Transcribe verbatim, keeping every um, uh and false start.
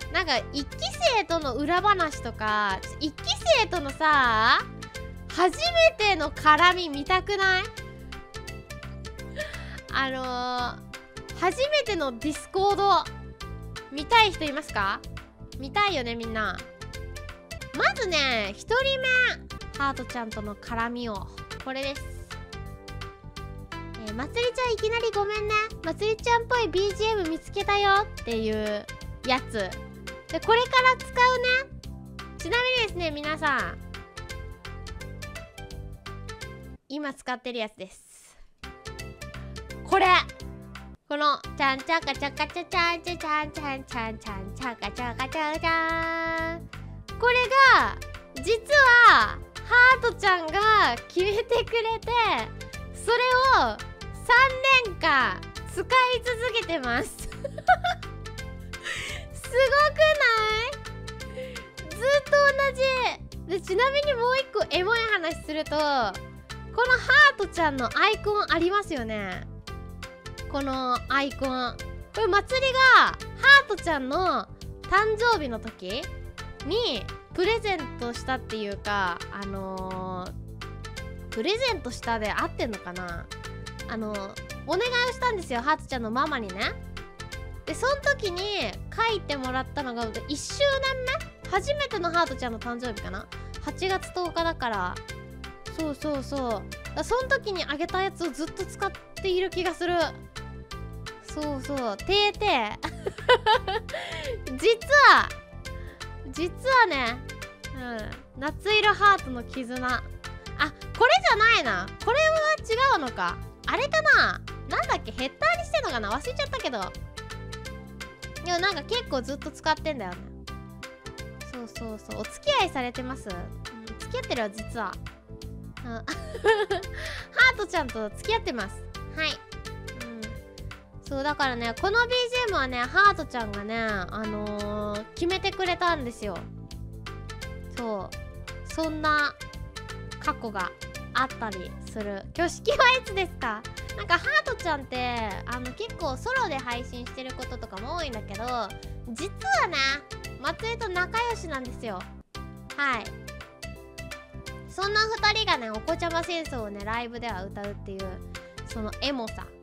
なんか一期生との裏話とか、一期生とのさ初めての絡み見たくない？あのー、初めてのディスコード見たい人いますか？見たいよねみんな。まずね、ひとりめハートちゃんとの絡みを、これです。えー、まつりちゃんいきなりごめんね、まつりちゃんっぽい ビージーエム 見つけたよっていうやつで、これから使うね。ちなみにですね皆さん、今使ってるやつです。これこのちゃんちゃかちゃかちゃちゃんちゃちゃんちゃんちゃんちゃんちゃかちゃかちゃちゃん、これが実はハートちゃんが決めてくれて、それをさんねんかん使い続けてますすごくない？ずっと同じで、ちなみにもう一個エモい話すると、このハートちゃんのアイコンありますよね。このアイコン、これまつりがハートちゃんの誕生日の時にプレゼントしたっていうか、あのー、プレゼントしたで合ってんのかな、あのー、お願いをしたんですよ、ハートちゃんのママにね。でその時に書いてもらったのがいっしゅうねんめ、初めてのハートちゃんの誕生日かな、はちがつとおかだから。そうそうそう、その時にあげたやつをずっと使っている気がする。そうそう、てーてー実は実はね、うん、夏色ハートの絆、あ、これじゃないな、これは違うのか、あれかな、なんだっけ、ヘッダーにしてんのかな、忘れちゃったけど、いやなんか結構ずっと使ってんだよね。そうそうそう、お付き合いされてます、うん、付き合ってるよ実は、うん、ハートちゃんと付き合ってます。はい、そうだからね、この ビージーエム はね、ハートちゃんがね、あのー、決めてくれたんですよ。そう、そんな過去があったりする。挙式はいつですか？なんかハートちゃんってあの結構ソロで配信してることとかも多いんだけど、実はねまつりと仲良しなんですよ。はい、そんなふたりがね、お子ちゃま戦争をねライブでは歌うっていう、そのエモさ